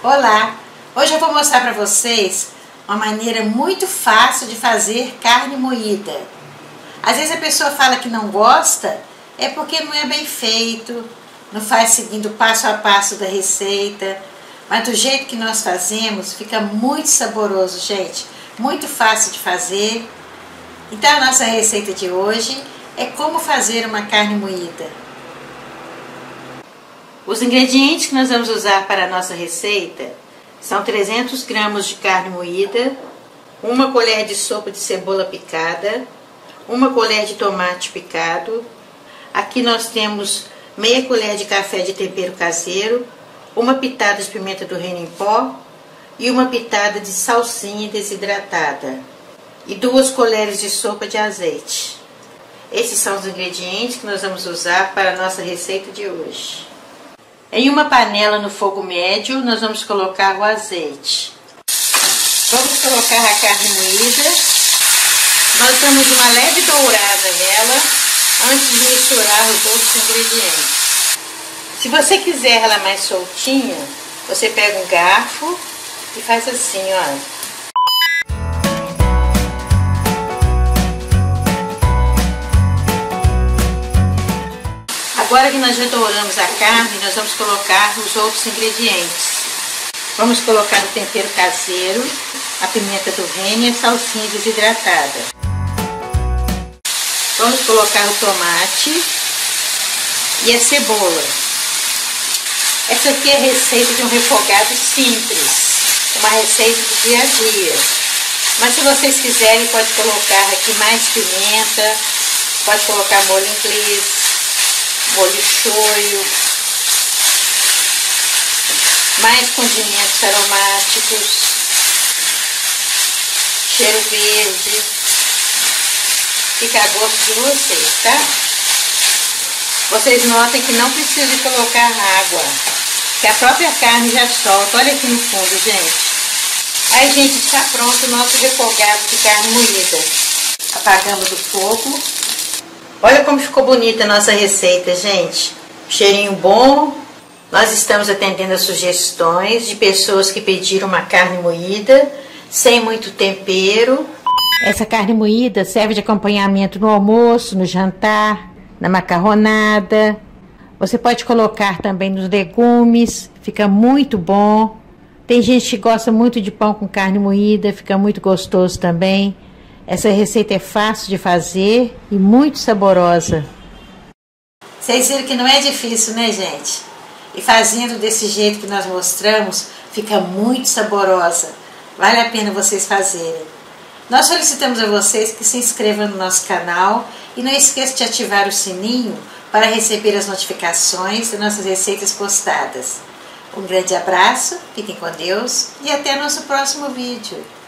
Olá! Hoje eu vou mostrar para vocês uma maneira muito fácil de fazer carne moída. Às vezes a pessoa fala que não gosta, é porque não é bem feito, não faz seguindo o passo a passo da receita, mas do jeito que nós fazemos fica muito saboroso, gente, muito fácil de fazer. Então a nossa receita de hoje é como fazer uma carne moída. Os ingredientes que nós vamos usar para a nossa receita são 300 gramas de carne moída, uma colher de sopa de cebola picada, uma colher de tomate picado. Aqui nós temos meia colher de café de tempero caseiro, uma pitada de pimenta do reino em pó e uma pitada de salsinha desidratada e 2 colheres de sopa de azeite. Esses são os ingredientes que nós vamos usar para a nossa receita de hoje. Em uma panela no fogo médio, nós vamos colocar o azeite. Vamos colocar a carne moída. Nós damos uma leve dourada nela antes de misturar os outros ingredientes. Se você quiser ela mais soltinha, você pega um garfo e faz assim, ó. Agora que nós já douramos a carne, nós vamos colocar os outros ingredientes. Vamos colocar o tempero caseiro, a pimenta do reino e a salsinha desidratada. Vamos colocar o tomate e a cebola. Essa aqui é a receita de um refogado simples, uma receita do dia a dia. Mas se vocês quiserem, pode colocar aqui mais pimenta, pode colocar molho inglês, molho shoyu, mais condimentos aromáticos, cheiro verde, fica a gosto de vocês, tá? Vocês notem que não precisa colocar água, que a própria carne já solta. Olha aqui no fundo, gente. Aí, gente, está pronto o nosso refogado de carne moída. Apagamos o fogo. Olha como ficou bonita a nossa receita, gente. Cheirinho bom. Nós estamos atendendo as sugestões de pessoas que pediram uma carne moída, sem muito tempero. Essa carne moída serve de acompanhamento no almoço, no jantar, na macarronada. Você pode colocar também nos legumes, fica muito bom. Tem gente que gosta muito de pão com carne moída, fica muito gostoso também. Essa receita é fácil de fazer e muito saborosa. Vocês viram que não é difícil, né, gente? E fazendo desse jeito que nós mostramos, fica muito saborosa. Vale a pena vocês fazerem. Nós solicitamos a vocês que se inscrevam no nosso canal e não esqueçam de ativar o sininho para receber as notificações das nossas receitas postadas. Um grande abraço, fiquem com Deus e até nosso próximo vídeo.